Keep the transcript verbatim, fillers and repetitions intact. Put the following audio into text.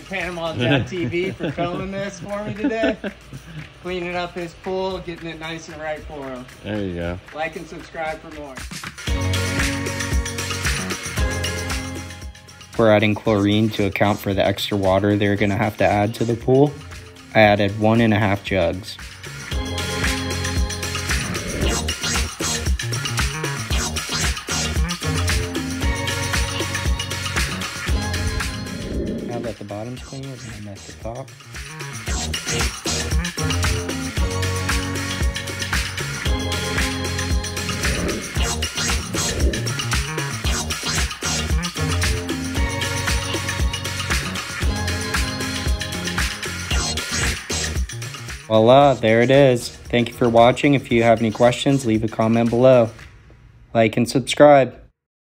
Panama Jack T V for filming this for me today. Cleaning up his pool, getting it nice and right for him. There you go. Like and subscribe for more. We're adding chlorine to account for the extra water they're going to have to add to the pool. I added one and a half jugs. Now that the bottom's clean, we're going to mess the top. Voila, there it is. Thank you for watching. If you have any questions, leave a comment below. Like and subscribe.